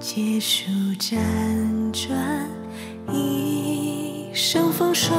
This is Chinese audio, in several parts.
结束辗转，一生风霜。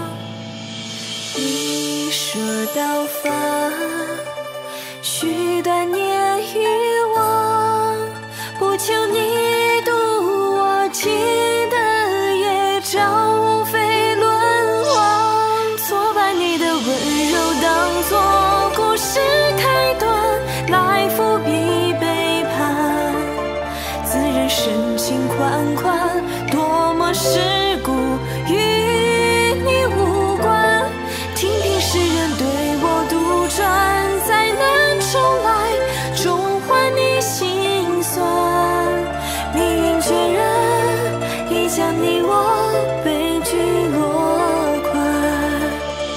你说刀锋，许短年遗忘，不求你渡我情的夜照，无非沦亡。错把你的温柔当作故事开端，来伏笔背叛。自认深情款款，多么世故与你无关。听凭世人对我杜撰，再难重来，终还你心酸。命运确认，已将你我悲剧落款。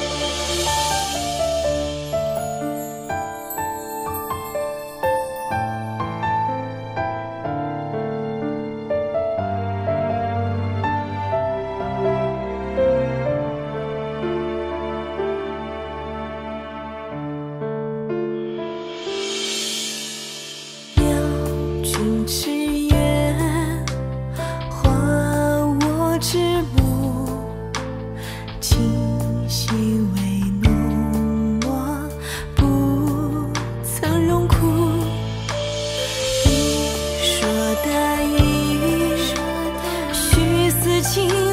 君之言，化我之目，清晰为浓墨，不曾荣枯。你说的意，虚似情